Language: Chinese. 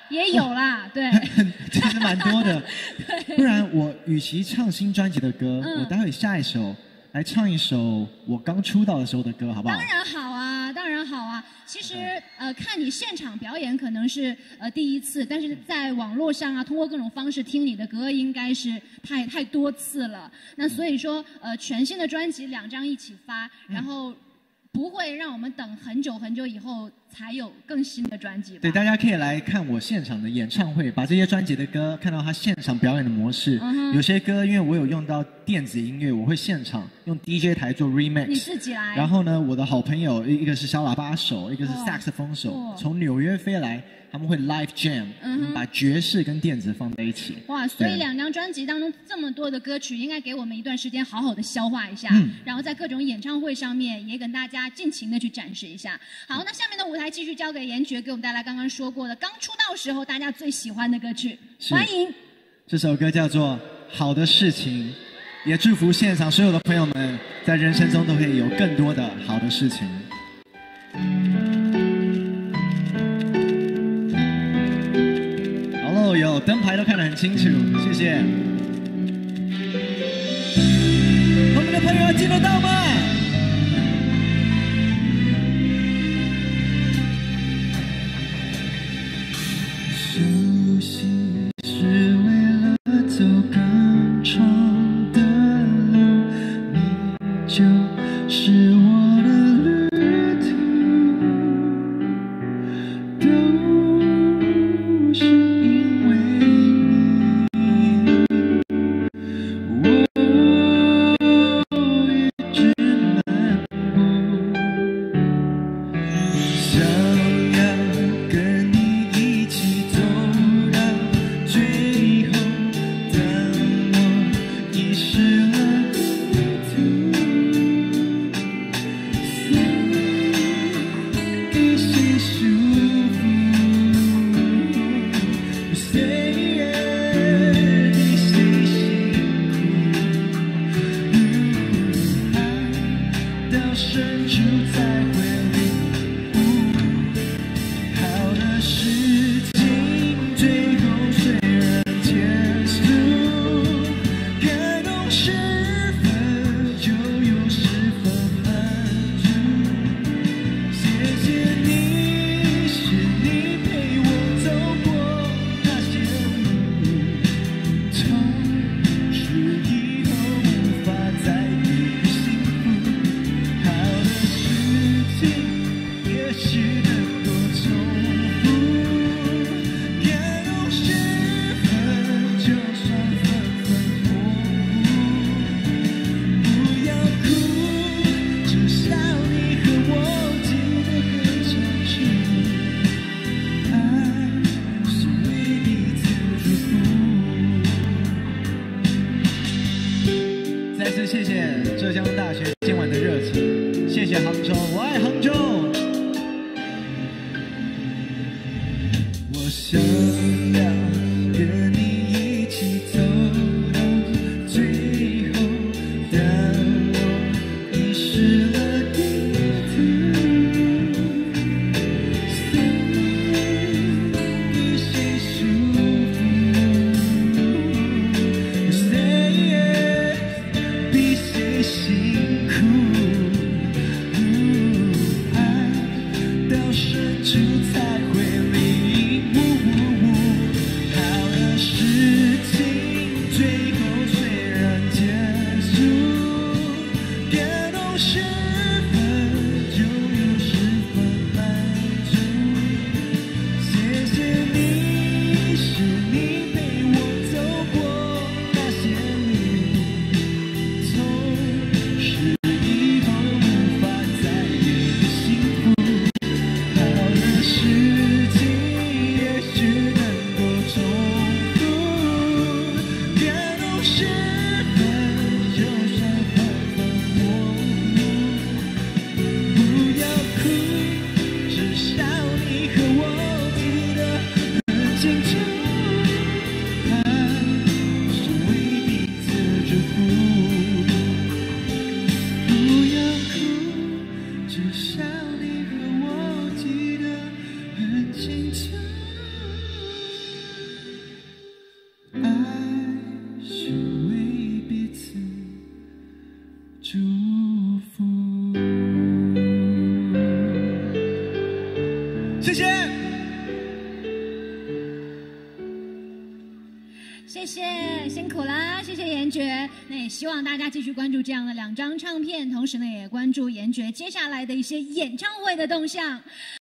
也有啦，对， 其实蛮多的。不然我与其唱新专辑的歌，我待会下一首来唱一首我刚出道的时候的歌，好不好？ 当然好啊，当然好啊。其实看你现场表演可能是第一次，但是在网络上啊，通过各种方式听你的歌，应该是太多次了。那所以说全新的专辑2张一起发，然后不会让我们等很久很久以后才有更新的专辑吧？ 对，大家可以来看我现场的演唱会，把这些专辑的歌看到他现场表演的模式。有些歌因为我有用到电子音乐，我会现场用 DJ 台做 remix。 你自己来。 然后呢，我的好朋友一个是小喇叭手，一个是萨克斯风手，从纽约飞来，他们会 live jam，把爵士跟电子放在一起。 哇，所以2张专辑当中这么多的歌曲，应该给我们一段时间好好的消化一下，然后在各种演唱会上面也跟大家尽情的去展示一下。好，那下面的舞台继续交给严爵，给我们带来刚刚说过的刚出道时候大家最喜欢的歌曲，欢迎。 这首歌叫做《好的事情》，也祝福现场所有的朋友们在人生中都可以有更多的好的事情。好喽，有灯牌都看得很清楚，谢谢。我们的朋友听得到吗？休息是为了走更长的路，你就是我的旅途，都是因为你，我一直漫步，想要跟你一起走到最后，当我遗失了地图，谁给谁束缚？谁给谁辛苦？爱到深处才会领悟，好的事情最后虽然结束，感动10分就有10分满足。谢谢你，是你陪我走过那些路，从此以后无法再给幸福。好的事情也许能够重复，感动10分就算分分模糊，不要哭，至少你和我记得很清楚，爱是为彼此祝福。再次谢谢浙江大学今晚的热情，谢谢杭州，我爱杭州。我想要跟你一起走到最后，当我遗失了地图，谁给谁束缚？谁比谁辛苦？爱到深处才会领悟， 谢谢。 谢谢，辛苦了，谢谢严爵。那也希望大家继续关注这样的2张唱片，同时呢，也关注严爵接下来的一些演唱会的动向。